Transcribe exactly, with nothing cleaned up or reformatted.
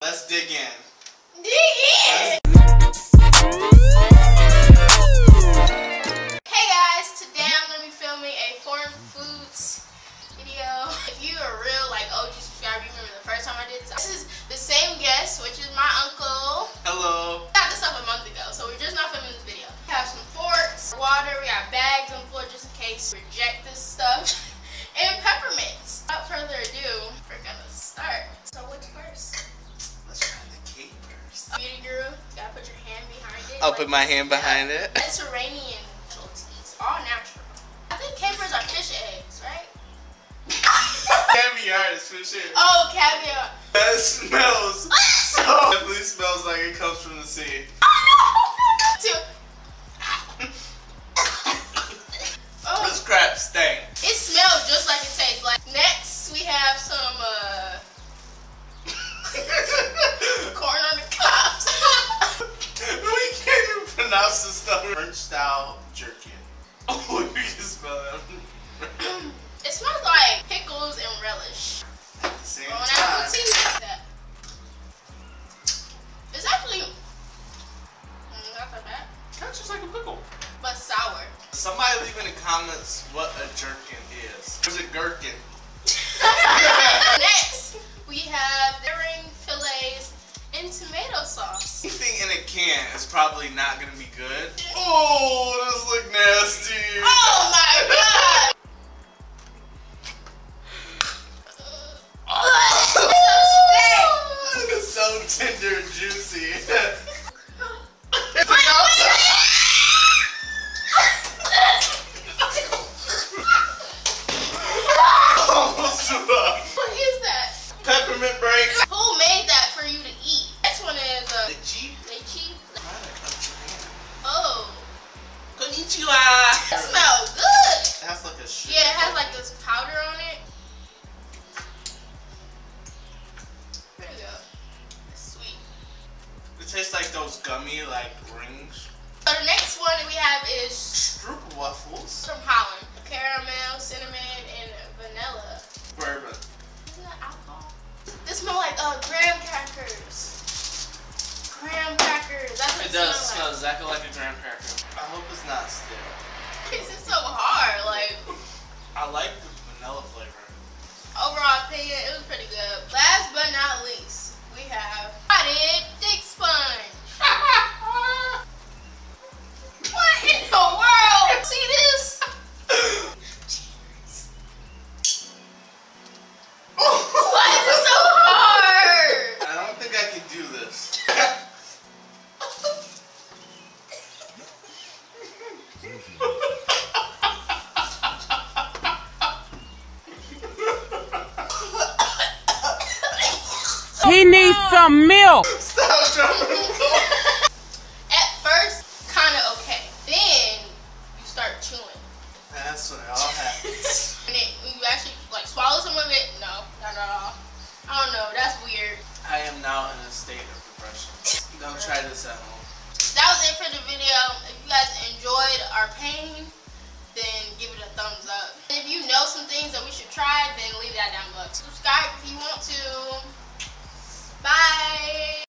Let's dig in. Dig in! Hey guys, today I'm going to be filming a foreign foods video. If you are real, like O G subscriber, you remember the first time I did this. This is the same guest, which is my uncle. Hello. I got this up a month ago, so we're just not filming this video. We have some forks, water, we got bags on the floor just in case we reject this stuff, and peppermints. Without further ado, we're gonna start. So what's first? Let's try the cake first. Beauty guru, you gotta put your hand behind it. I'll like put my this. hand behind Yeah. it. Mediterranean specialties, all natural. I think capers are fish eggs, right? Caviar is fish eggs. Oh, caviar. That smells so. Definitely smells like it comes from the sea. Two. Oh, This crap stank. it smells just like it tastes. Like next, we have some uh, corn on the cobs. We can't even pronounce this stuff. French style jerkin. Oh, you can smell that. It smells like pickles and relish. At the same Oh, and I time. put cheese like that. It's actually mm, not that bad, That's just like a pickle. but sour. Somebody leave in the comments what a jerkin is. What's a gherkin? Next, we have herring fillets in tomato sauce. Anything in a can is probably not gonna be good. Oh, this look nasty. Oh my god! It's so tender and juicy. Almost threw up. What is that? Peppermint break. Who made that for you to eat? Next one is uh, Lychee. lychee. Oh, Konnichiwa. it smells good. It has like a sugar. Yeah, it has like this powder on it. There you go. It's sweet. It tastes like those gummy like rings. So the next one that we have is Stroop waffles. from Holland. Caramel, cinnamon, and vanilla. Bourbon. Isn't that alcohol? This smells like uh, graham crackers. Graham crackers. That's what It it, does smells smell like. exactly like a graham cracker. I hope it's not stale. This is so hard. Like, I like the vanilla flavor. overall opinion, it was pretty good. Last but not least, we have potted thick sponge. What in the world? See this? Why is it so hard? I don't think I can do this. He needs some milk. Stop jumping. At first, kind of okay. Then you start chewing. That's when it all happens. And it, when you actually like swallow some of it, no, not at all. I don't know. That's weird. I am now in a state of depression. Don't try this at home. That was it for the video. If you guys enjoyed our pain, then give it a thumbs up. If you know some things that we should try, then leave that down below. Subscribe if you want to. Bye.